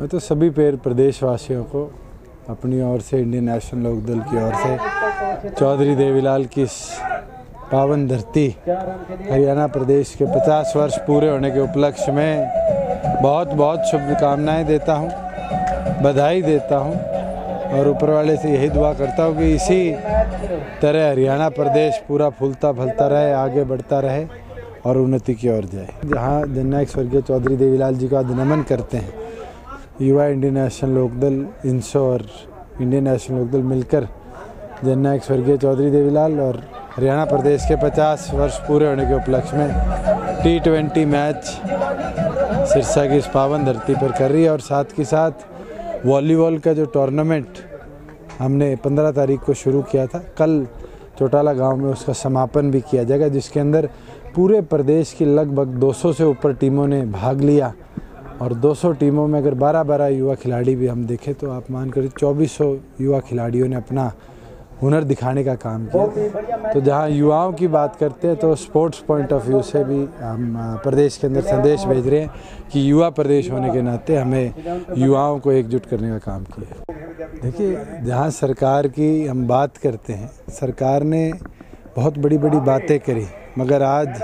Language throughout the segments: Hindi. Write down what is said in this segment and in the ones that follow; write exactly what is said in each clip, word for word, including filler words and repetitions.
मैं तो सभी पेड़ प्रदेशवासियों को अपनी ओर से, इंडियन नेशनल लोकदल की ओर से चौधरी देवीलाल की इस पावन धरती हरियाणा प्रदेश के पचास वर्ष पूरे होने के उपलक्ष्य में बहुत बहुत शुभकामनाएं देता हूं, बधाई देता हूं और ऊपर वाले से यही दुआ करता हूं कि इसी तरह हरियाणा प्रदेश पूरा फूलता फलता रहे, आगे बढ़ता रहे और उन्नति की ओर जाए। जहां जननायक स्वर्गीय चौधरी देवीलाल जी का नमन करते हैं, युवा इंडियन नेशनल लोकदल, इंसो और इंडियन नेशनल लोकदल मिलकर जननायक स्वर्गीय चौधरी देवीलाल और हरियाणा प्रदेश के पचास वर्ष पूरे होने के उपलक्ष्य में टी ट्वेंटी मैच सिरसा की इस पावन धरती पर कर रही है। और साथ के साथ वॉलीबॉल का जो टूर्नामेंट हमने पंद्रह तारीख को शुरू किया था, कल चौटाला गांव में उसका समापन भी किया जाएगा, जिसके अंदर पूरे प्रदेश की लगभग दो सौ से ऊपर टीमों ने भाग लिया। और दो सौ टीमों में अगर बारह बारह युवा खिलाड़ी भी हम देखें तो आप मान कर चौबीस सौ युवा खिलाड़ियों ने अपना हुनर दिखाने का काम किया। तो जहां युवाओं की बात करते हैं तो स्पोर्ट्स पॉइंट ऑफ व्यू से भी हम प्रदेश के अंदर संदेश भेज रहे हैं कि युवा प्रदेश होने के नाते हमें युवाओं को एकजुट करने का काम किया। देखिए, जहां सरकार की हम बात करते हैं, सरकार ने बहुत बड़ी बड़ी बातें करी, मगर आज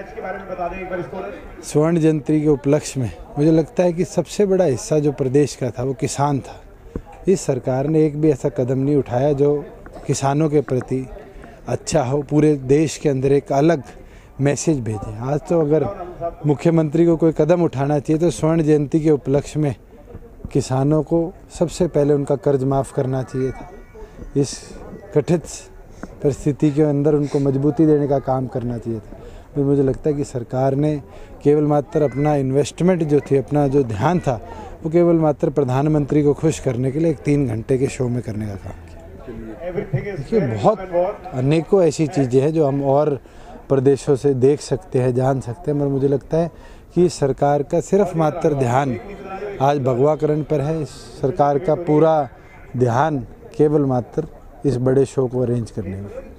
स्वर्ण जयंती के उपलक्ष्य में मुझे लगता है कि सबसे बड़ा हिस्सा जो प्रदेश का था वो किसान था। इस सरकार ने एक भी ऐसा कदम नहीं उठाया जो किसानों के प्रति अच्छा हो, पूरे देश के अंदर एक अलग मैसेज भेजे। आज तो अगर मुख्यमंत्री को कोई कदम उठाना चाहिए तो स्वर्ण जयंती के उपलक्ष्य में किसानों को सबसे पहले उनका कर्ज माफ़ करना चाहिए था। इस कथित परिस्थिति के अंदर उनको मजबूती देने का काम करना चाहिए था। तो मुझे लगता है कि सरकार ने केवल मात्र अपना इन्वेस्टमेंट जो थी, अपना जो ध्यान था, वो केवल मात्र प्रधानमंत्री को खुश करने के लिए एक तीन घंटे के शो में करने का काम किया। देखिए, बहुत अनेकों ऐसी चीज़ें हैं जो हम और प्रदेशों से देख सकते हैं, जान सकते हैं, मगर मुझे लगता है कि सरकार का सिर्फ मात्र ध्यान आज भगवाकरण पर है। सरकार का पूरा ध्यान केवल मात्र इस बड़े शो को अरेंज करने में।